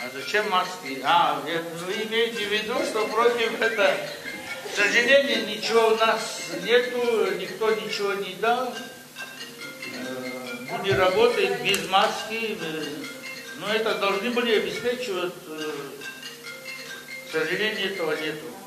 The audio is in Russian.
А зачем маски? Вы имеете в виду, что против этого, к сожалению, ничего у нас нету, никто ничего не дал. Люди работают без маски, но это должны были обеспечивать, к сожалению, этого нету.